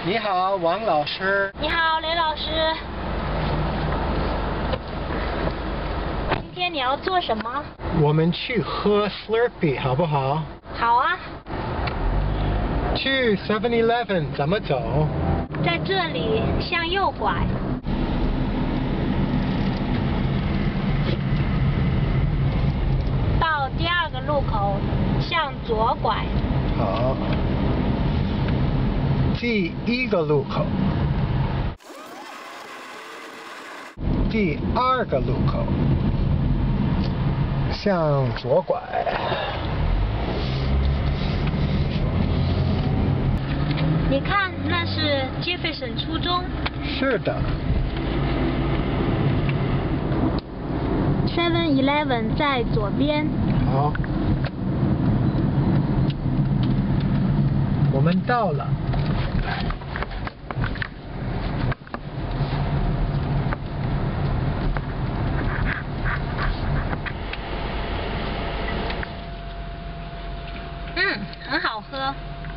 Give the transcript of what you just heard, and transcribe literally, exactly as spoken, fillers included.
你好，王老师。 你好，雷老师。今天你要做什么？ 我们去喝 Slurpee 好不好？ 好啊。 去 seven eleven 怎么走？ 在这里向右拐。到第二个路口向左拐。 好。第一个路口。第二个路口。向左拐。 你看，那是杰斐森初中。 是的。 seven eleven 在左边。 好。我们到了。 嗯，很好喝。